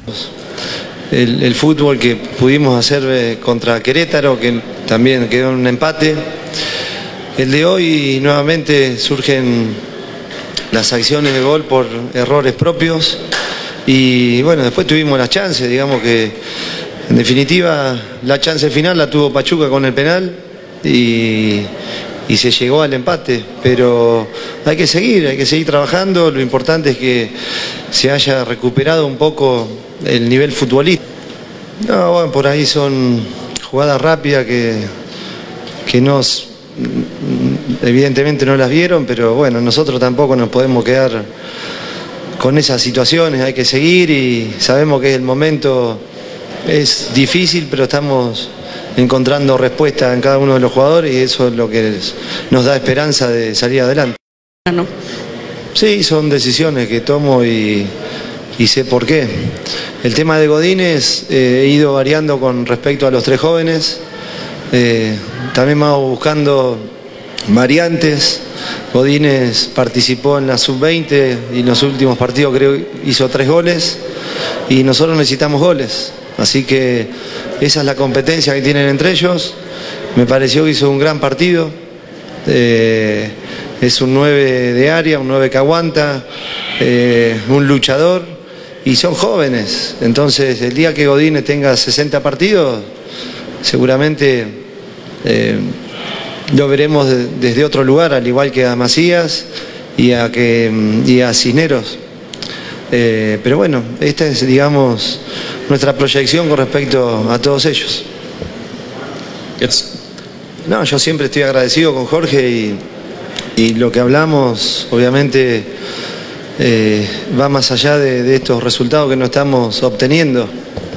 El fútbol que pudimos hacer contra Querétaro, que también quedó en un empate. El de hoy nuevamente surgen las acciones de gol por errores propios y bueno, después tuvimos las chances, digamos que en definitiva la chance final la tuvo Pachuca con el penal y se llegó al empate, pero hay que seguir trabajando. Lo importante es que se haya recuperado un poco el nivel futbolístico. No, bueno, por ahí son jugadas rápidas que nos, evidentemente no las vieron, pero bueno, nosotros tampoco nos podemos quedar con esas situaciones, hay que seguir y sabemos que el momento es difícil, pero estamos encontrando respuesta en cada uno de los jugadores y eso es lo que nos da esperanza de salir adelante. ¿No? Sí, son decisiones que tomo y sé por qué. El tema de Godínez he ido variando con respecto a los tres jóvenes. También vamos buscando variantes. Godínez participó en la sub-20 y en los últimos partidos creo hizo 3 goles y nosotros necesitamos goles. Así que esa es la competencia que tienen entre ellos. Me pareció que hizo un gran partido. Es un 9 de área, un 9 que aguanta, un luchador y son jóvenes. Entonces el día que Godínez tenga 60 partidos, seguramente lo veremos desde otro lugar, al igual que a Macías y a Cisneros. Pero bueno, esta es, digamos, nuestra proyección con respecto a todos ellos. No, yo siempre estoy agradecido con Jorge y lo que hablamos, obviamente, va más allá de estos resultados que no estamos obteniendo.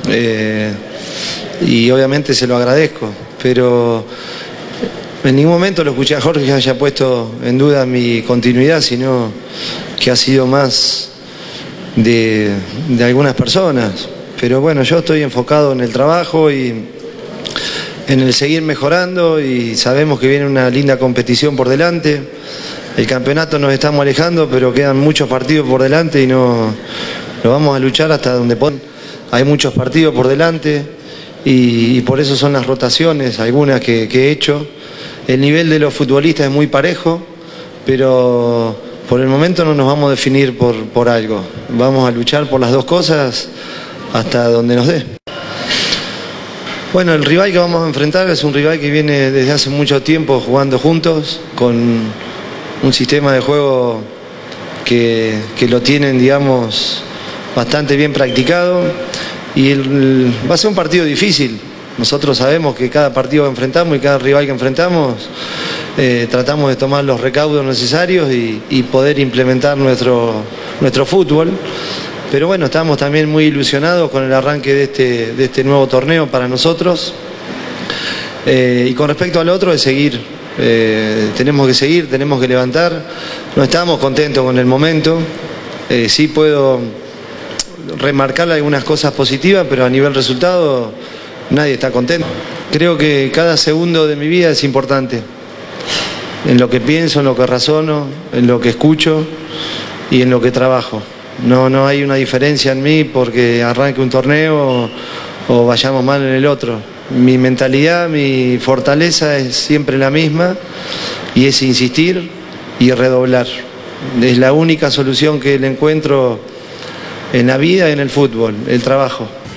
Y obviamente se lo agradezco, pero en ningún momento lo escuché a Jorge que haya puesto en duda mi continuidad, sino que ha sido más de algunas personas. Pero bueno, yo estoy enfocado en el trabajo y en el seguir mejorando y sabemos que viene una linda competición por delante. El campeonato nos estamos alejando, pero quedan muchos partidos por delante y no lo vamos a luchar hasta donde podamos. Hay muchos partidos por delante y por eso son las rotaciones, algunas que he hecho. El nivel de los futbolistas es muy parejo, pero por el momento no nos vamos a definir por algo. Vamos a luchar por las dos cosas hasta donde nos dé. Bueno, el rival que vamos a enfrentar es un rival que viene desde hace mucho tiempo jugando juntos, con un sistema de juego que lo tienen, digamos, bastante bien practicado y va a ser un partido difícil. Nosotros sabemos que cada partido que enfrentamos y cada rival que enfrentamos tratamos de tomar los recaudos necesarios y poder implementar nuestro fútbol. Pero bueno, estamos también muy ilusionados con el arranque de este nuevo torneo para nosotros. Y con respecto al otro, es seguir. Tenemos que seguir, tenemos que levantar. No estamos contentos con el momento. Sí puedo remarcar algunas cosas positivas, pero a nivel resultado nadie está contento. Creo que cada segundo de mi vida es importante. En lo que pienso, en lo que razono, en lo que escucho y en lo que trabajo. No hay una diferencia en mí porque arranque un torneo o vayamos mal en el otro. Mi mentalidad, mi fortaleza es siempre la misma y es insistir y redoblar. Es la única solución que le encuentro en la vida y en el fútbol, el trabajo.